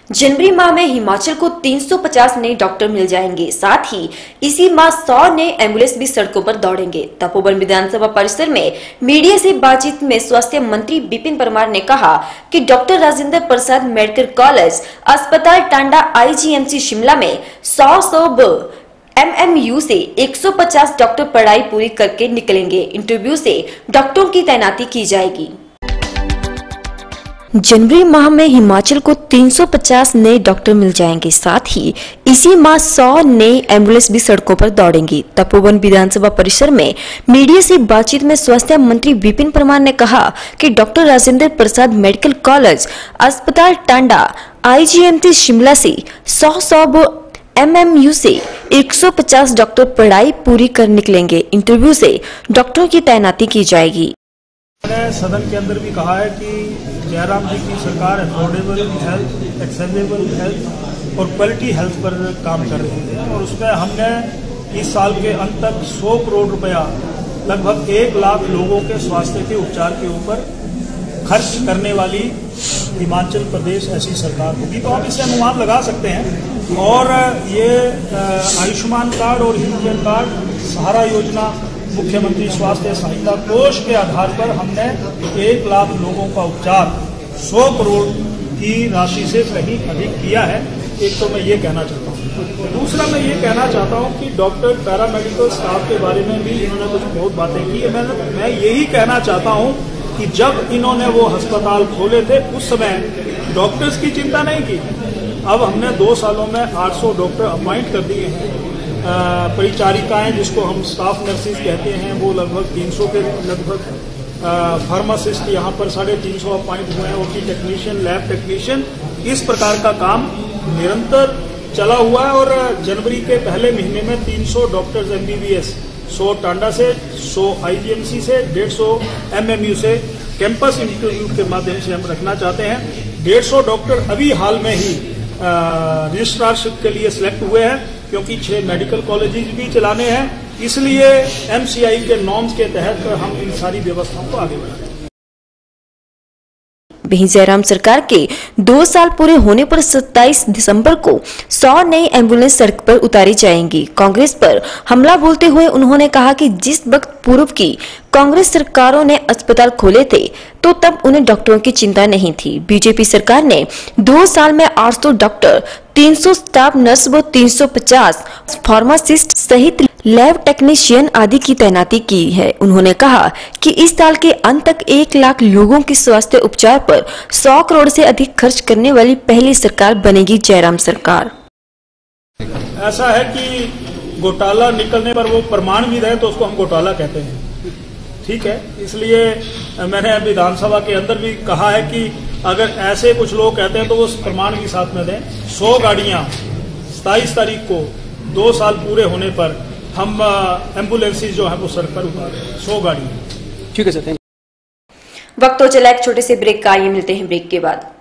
जनवरी माह में हिमाचल को 350 नए डॉक्टर मिल जाएंगे। साथ ही इसी माह 100 नए एम्बुलेंस भी सड़कों पर दौड़ेंगे। तपोवन विधानसभा परिसर में मीडिया से बातचीत में स्वास्थ्य मंत्री विपिन परमार ने कहा कि doctor Rajendra Prasad medical college अस्पताल टांडा IGMC शिमला में 100 MMU से 150 डॉक्टर पढ़ाई पूरी करके निकलेंगे। इंटरव्यू से डॉक्टरों की तैनाती की जाएगी। जनवरी माह में हिमाचल को 350 नए डॉक्टर मिल जाएंगे। साथ ही इसी माह 100 नए एम्बुलेंस भी सड़कों पर दौड़ेंगी। तपोवन विधानसभा परिसर में मीडिया से बातचीत में स्वास्थ्य मंत्री विपिन परमार ने कहा कि doctor Rajendra Prasad medical college अस्पताल टांडा IGMC शिमला से 100 MMU से 150 डॉक्टर पढ़ाई पूरी कर निकलेंगे। इंटरव्यू से डॉक्टरों की तैनाती की जाएगी। मैंने सदन के अंदर भी कहा है कि जयराम जी की सरकार अफोर्डेबल हेल्थ, एक्सेसिबल हेल्थ और क्वालिटी हेल्थ पर काम कर रही है और उसमें हमने इस साल के अंत तक 100 करोड़ रुपया लगभग 1 लाख लोगों के स्वास्थ्य के उपचार के ऊपर खर्च करने वाली हिमाचल प्रदेश ऐसी सरकार होगी। तो आप इसे अनुमान लगा सकते हैं। और ये आयुष्मान कार्ड और यूनियन कार्ड, सहारा योजना, मुख्यमंत्री स्वास्थ्य सहायता कोष के आधार पर हमने 1 लाख लोगों का उपचार 100 करोड़ की राशि से कहीं अधिक किया है। एक तो मैं ये कहना चाहता हूँ। दूसरा मैं ये कहना चाहता हूँ कि डॉक्टर पैरामेडिकल स्टाफ के बारे में भी इन्होंने कुछ बहुत बातें की। मैं यही कहना चाहता हूँ कि जब इन्होंने वो अस्पताल खोले थे उस समय डॉक्टर्स की चिंता नहीं की। अब हमने 2 सालों में 800 डॉक्टर अपॉइंट कर दिए हैं। परिचारिकाएं जिसको हम स्टाफ नर्सिस कहते हैं वो लगभग 300 के लगभग, फार्मासिस्ट यहाँ पर 350 अपॉइंट हुए हैं। OT टेक्नीशियन, लैब टेक्नीशियन, इस प्रकार का काम निरंतर चला हुआ है। और जनवरी के पहले महीने में 300 डॉक्टर्स MBBS 100 टांडा से, 100 IGMC से, 150 MMU से कैंपस इंटरव्यू के माध्यम से हम रखना चाहते हैं। 150 डॉक्टर अभी हाल में ही रजिस्ट्रारशिप के लिए सिलेक्ट हुए हैं क्योंकि 6 मेडिकल कॉलेजेस भी चलाने हैं। इसलिए MCI के नॉर्म्स के तहत हम इन सारी व्यवस्थाओं को आगे बढ़ाएं। वहीं जयराम सरकार के 2 साल पूरे होने पर 27 दिसंबर को 100 नई एम्बुलेंस सड़क पर उतारी जाएंगी। कांग्रेस पर हमला बोलते हुए उन्होंने कहा कि जिस वक्त पूर्व की कांग्रेस सरकारों ने अस्पताल खोले थे तो तब उन्हें डॉक्टरों की चिंता नहीं थी। बीजेपी सरकार ने 2 साल में 800 डॉक्टर, 300 स्टाफ नर्स व 350 फार्मासिस्ट सहित लैब टेक्नीशियन आदि की तैनाती की है। उन्होंने कहा कि इस साल के अंत तक 1 लाख लोगों के स्वास्थ्य उपचार पर 100 करोड़ से अधिक खर्च करने वाली पहली सरकार बनेगी जयराम सरकार। ऐसा है कि घोटाला निकलने पर वो प्रमाण भी रहे तो उसको हम घोटाला कहते हैं, ठीक है। इसलिए मैंने विधानसभा के अंदर भी कहा है कि अगर ऐसे कुछ लोग कहते हैं तो वो प्रमाण भी साथ में दें। 100 गाड़ियां 27 तारीख को 2 साल पूरे होने पर हम एम्बुलेंसेज जो है वो सड़क पर उतारे 100 गाड़ियां। ठीक है सर। वक्त तो चला एक छोटे से ब्रेक का, ये मिलते हैं ब्रेक के बाद।